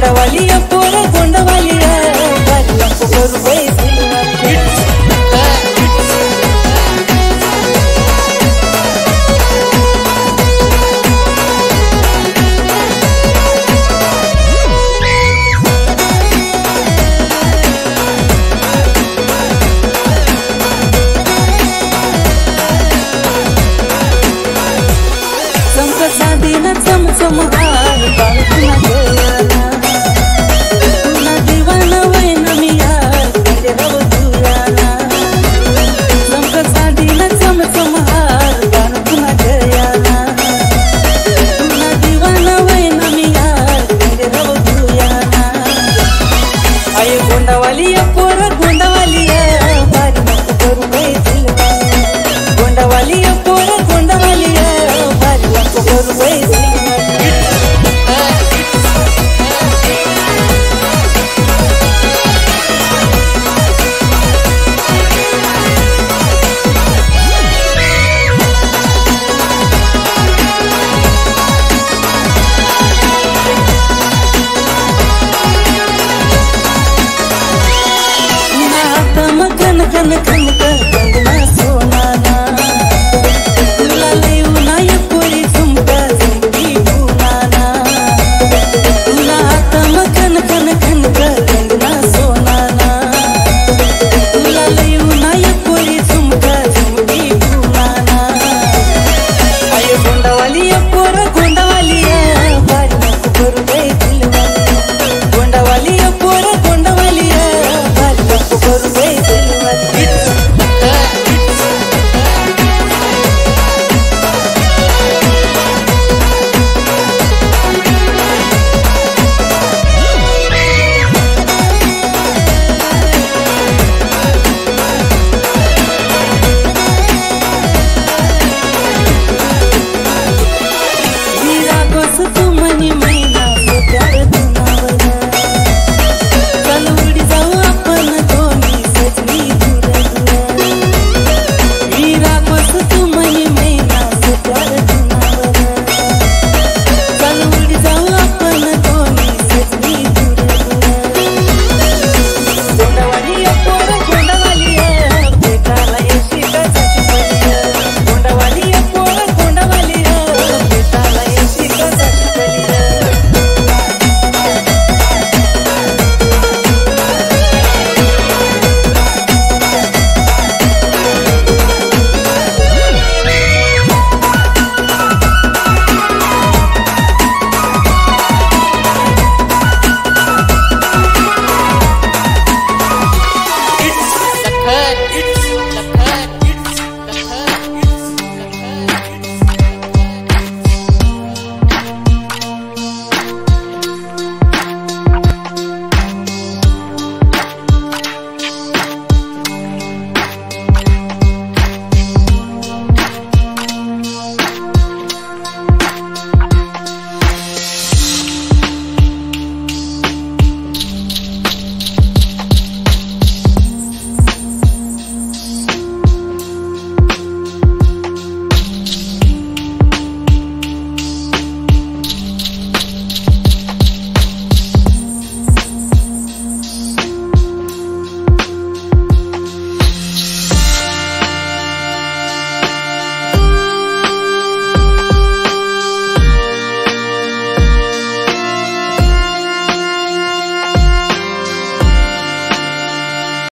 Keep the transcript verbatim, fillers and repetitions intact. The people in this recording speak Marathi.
गोंडवाली पोर गोंडवाली भारी नको करू बाई सिलवाली साधीना चमचम हार बाळकुना गयाना तुला दिवाना वैन मी यार तेरे रव तुयाना चमक साधीना चमचम हार बाळकुना गयाना तुला दिवाना वैन मी यार तेरे रव तुयाना आये गोंडवाली पोर गोंडवाली भारी नको करू बाई सिलवाली गोंडवाली पोर गोंडवाली भारी नको करू बाई खन खन खन कंगना